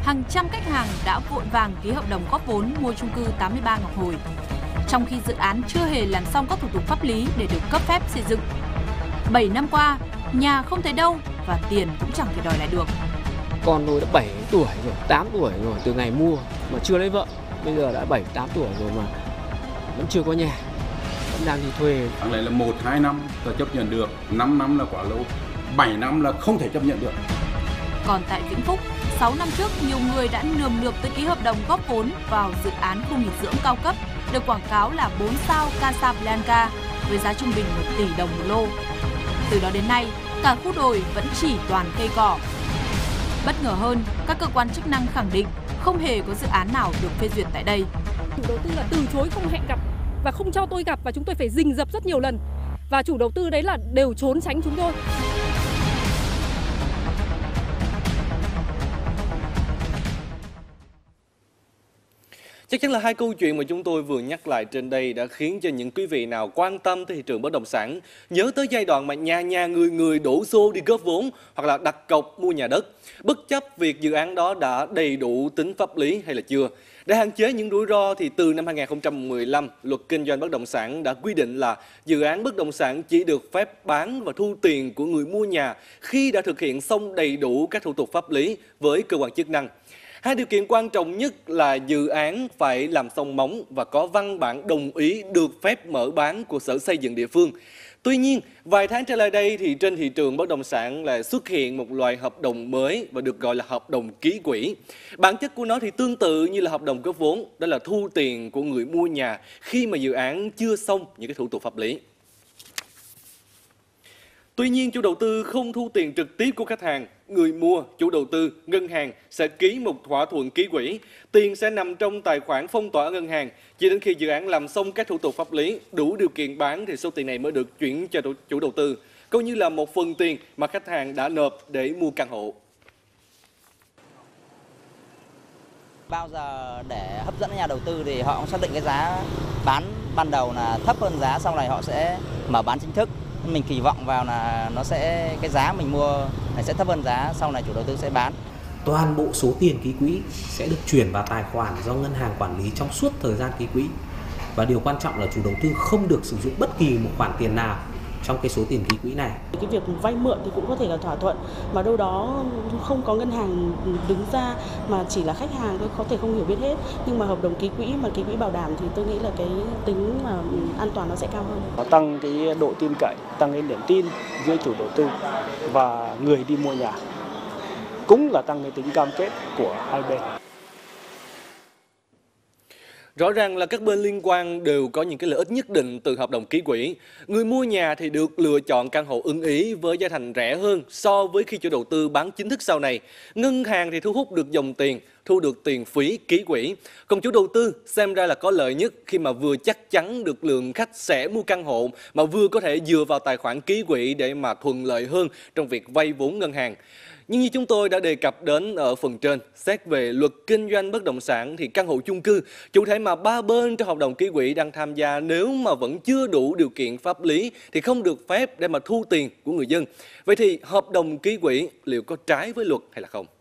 hàng trăm khách hàng đã vội vàng ký hợp đồng góp vốn mua chung cư 83 Ngọc Hồi, trong khi dự án chưa hề làm xong các thủ tục pháp lý để được cấp phép xây dựng. 7 năm qua, nhà không thấy đâu và tiền cũng chẳng thể đòi lại được. Con tôi đã 7 tuổi rồi, 8 tuổi rồi từ ngày mua mà chưa lấy vợ. Bây giờ đã 7, 8 tuổi rồi mà vẫn chưa có nhà, vẫn đang đi thuê. Đáng lẽ là 1-2 năm ta chấp nhận được, 5 năm là quá lâu, 7 năm là không thể chấp nhận được. Còn tại Vĩnh Phúc, 6 năm trước, nhiều người đã nườm nượp tới ký hợp đồng góp vốn vào dự án khu nghỉ dưỡng cao cấp được quảng cáo là 4 sao Casablanca với giá trung bình 1 tỷ đồng một lô. Từ đó đến nay, cả khu đồi vẫn chỉ toàn cây cỏ. Bất ngờ hơn, các cơ quan chức năng khẳng định không hề có dự án nào được phê duyệt tại đây. Chủ đầu tư là từ chối không hẹn gặp và không cho tôi gặp, và chúng tôi phải rình rập rất nhiều lần. Và chủ đầu tư đấy là đều trốn tránh chúng tôi. Chắc chắn là hai câu chuyện mà chúng tôi vừa nhắc lại trên đây đã khiến cho những quý vị nào quan tâm tới thị trường bất động sản nhớ tới giai đoạn mà nhà nhà người người đổ xô đi góp vốn hoặc là đặt cọc mua nhà đất, bất chấp việc dự án đó đã đầy đủ tính pháp lý hay là chưa. Để hạn chế những rủi ro thì từ năm 2015, Luật Kinh doanh bất động sản đã quy định là dự án bất động sản chỉ được phép bán và thu tiền của người mua nhà khi đã thực hiện xong đầy đủ các thủ tục pháp lý với cơ quan chức năng. Hai điều kiện quan trọng nhất là dự án phải làm xong móng và có văn bản đồng ý được phép mở bán của Sở Xây dựng địa phương. Tuy nhiên, vài tháng trở lại đây thì trên thị trường bất động sản lại xuất hiện một loại hợp đồng mới và được gọi là hợp đồng ký quỹ. Bản chất của nó thì tương tự như là hợp đồng góp vốn, đó là thu tiền của người mua nhà khi mà dự án chưa xong những cái thủ tục pháp lý. Tuy nhiên, chủ đầu tư không thu tiền trực tiếp của khách hàng. Người mua, chủ đầu tư, ngân hàng sẽ ký một thỏa thuận ký quỹ. Tiền sẽ nằm trong tài khoản phong tỏa ở ngân hàng. Chỉ đến khi dự án làm xong các thủ tục pháp lý, đủ điều kiện bán thì số tiền này mới được chuyển cho chủ đầu tư, coi như là một phần tiền mà khách hàng đã nộp để mua căn hộ. Bao giờ để hấp dẫn nhà đầu tư thì họ cũng xác định cái giá bán ban đầu là thấp hơn giá, sau này họ sẽ mở bán chính thức. Mình kỳ vọng vào là cái giá mình mua này sẽ thấp hơn giá, sau này chủ đầu tư sẽ bán. Toàn bộ số tiền ký quỹ sẽ được chuyển vào tài khoản do ngân hàng quản lý trong suốt thời gian ký quỹ. Và điều quan trọng là chủ đầu tư không được sử dụng bất kỳ một khoản tiền nào trong cái số tiền ký quỹ này. Cái việc vay mượn thì cũng có thể là thỏa thuận mà đâu đó không có ngân hàng đứng ra mà chỉ là khách hàng thôi, có thể không hiểu biết hết. Nhưng mà hợp đồng ký quỹ mà ký quỹ bảo đảm thì tôi nghĩ là cái tính mà an toàn nó sẽ cao hơn. Nó tăng cái độ tin cậy, tăng cái niềm tin giữa chủ đầu tư và người đi mua nhà, cũng là tăng cái tính cam kết của hai bên. Rõ ràng là các bên liên quan đều có những cái lợi ích nhất định từ hợp đồng ký quỹ. Người mua nhà thì được lựa chọn căn hộ ưng ý với giá thành rẻ hơn so với khi chủ đầu tư bán chính thức sau này. Ngân hàng thì thu hút được dòng tiền, thu được tiền phí ký quỹ. Còn chủ đầu tư xem ra là có lợi nhất khi mà vừa chắc chắn được lượng khách sẽ mua căn hộ mà vừa có thể dựa vào tài khoản ký quỹ để mà thuận lợi hơn trong việc vay vốn ngân hàng. Nhưng như chúng tôi đã đề cập đến ở phần trên, xét về luật kinh doanh bất động sản thì căn hộ chung cư, chủ thể mà ba bên trong hợp đồng ký quỹ đang tham gia nếu mà vẫn chưa đủ điều kiện pháp lý thì không được phép để mà thu tiền của người dân. Vậy thì hợp đồng ký quỹ liệu có trái với luật hay là không?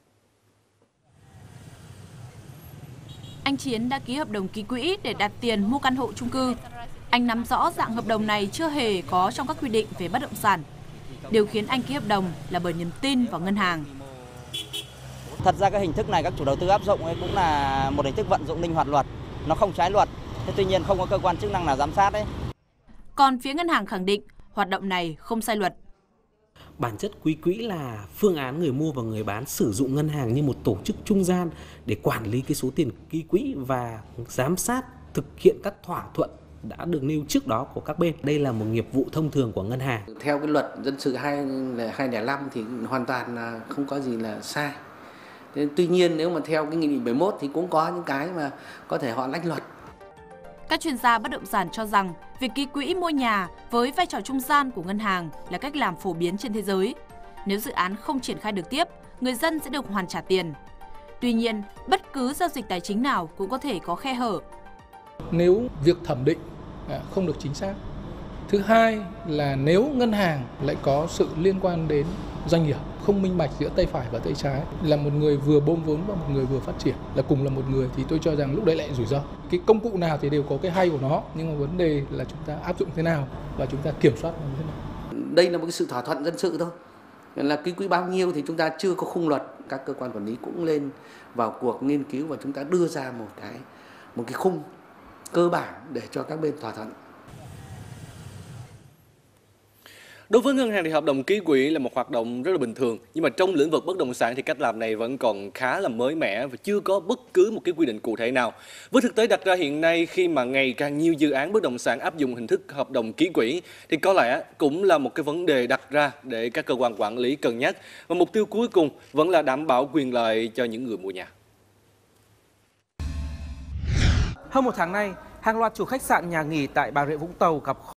Anh Chiến đã ký hợp đồng ký quỹ để đặt tiền mua căn hộ chung cư. Anh nắm rõ dạng hợp đồng này chưa hề có trong các quy định về bất động sản. Điều khiến anh ký hợp đồng là bởi niềm tin vào ngân hàng. Thật ra cái hình thức này các chủ đầu tư áp dụng ấy cũng là một hình thức vận dụng linh hoạt luật, nó không trái luật. Thế tuy nhiên không có cơ quan chức năng nào giám sát đấy. Còn phía ngân hàng khẳng định hoạt động này không sai luật. Bản chất ký quỹ là phương án người mua và người bán sử dụng ngân hàng như một tổ chức trung gian để quản lý cái số tiền ký quỹ và giám sát thực hiện các thỏa thuận đã được nêu trước đó của các bên. Đây là một nghiệp vụ thông thường của ngân hàng. Theo cái luật dân sự 2005 thì hoàn toàn là không có gì là sai. Tuy nhiên nếu mà theo cái nghị định 71 thì cũng có những cái mà có thể họ lách luật. Các chuyên gia bất động sản cho rằng việc ký quỹ mua nhà với vai trò trung gian của ngân hàng là cách làm phổ biến trên thế giới. Nếu dự án không triển khai được tiếp, người dân sẽ được hoàn trả tiền. Tuy nhiên, bất cứ giao dịch tài chính nào cũng có thể có khe hở. Nếu việc thẩm định không được chính xác. Thứ hai là nếu ngân hàng lại có sự liên quan đến doanh nghiệp, không minh bạch giữa tay phải và tay trái, là một người vừa bơm vốn và một người vừa phát triển, là cùng là một người, thì tôi cho rằng lúc đấy lại rủi ro. Cái công cụ nào thì đều có cái hay của nó, nhưng mà vấn đề là chúng ta áp dụng thế nào và chúng ta kiểm soát nó như thế nào. Đây là một cái sự thỏa thuận dân sự thôi, là ký quỹ bao nhiêu thì chúng ta chưa có khung luật, các cơ quan quản lý cũng lên vào cuộc nghiên cứu và chúng ta đưa ra một cái khung cơ bản để cho các bên thỏa thuận. Đối với ngân hàng thì hợp đồng ký quỹ là một hoạt động rất là bình thường, nhưng mà trong lĩnh vực bất động sản thì cách làm này vẫn còn khá là mới mẻ và chưa có bất cứ một cái quy định cụ thể nào. Với thực tế đặt ra hiện nay, khi mà ngày càng nhiều dự án bất động sản áp dụng hình thức hợp đồng ký quỹ thì có lẽ cũng là một cái vấn đề đặt ra để các cơ quan quản lý cân nhắc, và mục tiêu cuối cùng vẫn là đảm bảo quyền lợi cho những người mua nhà. Hơn một tháng nay, hàng loạt chủ khách sạn nhà nghỉ tại Bà Rịa Vũng Tàu gặp